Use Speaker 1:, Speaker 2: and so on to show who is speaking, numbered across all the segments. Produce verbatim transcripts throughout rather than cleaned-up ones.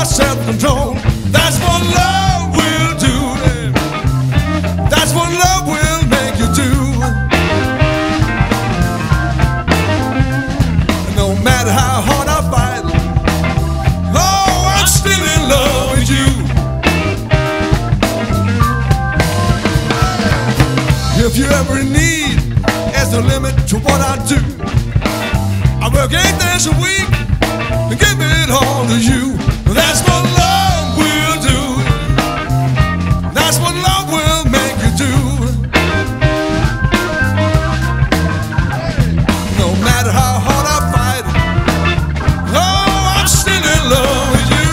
Speaker 1: my self-control. That's what love will do. That's what love will make you do. No matter how hard I fight, oh, I'm still in love with you. If you ever in need, there's no limit to what I do. I work eight days a week and give it all to you. That's what love will do. That's what love will make you do. No matter how hard I fight, oh, I'm still in love with you.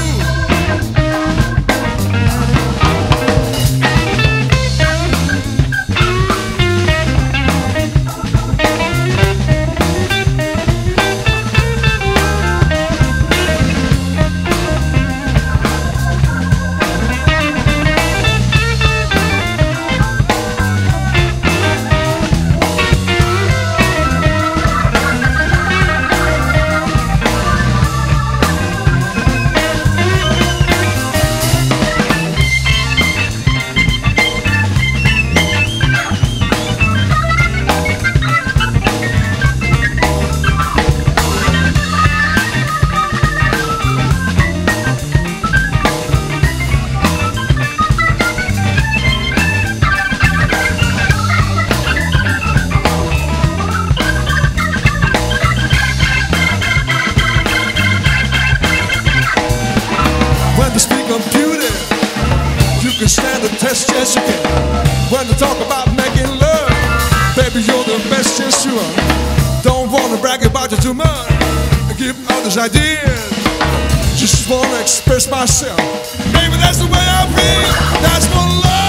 Speaker 1: Computer, you can stand the test, yes you can. When they talk about making love, baby, you're the best, yes you are. Don't wanna brag about you too much, give others ideas. Just wanna express myself, baby, that's the way I feel. That's what love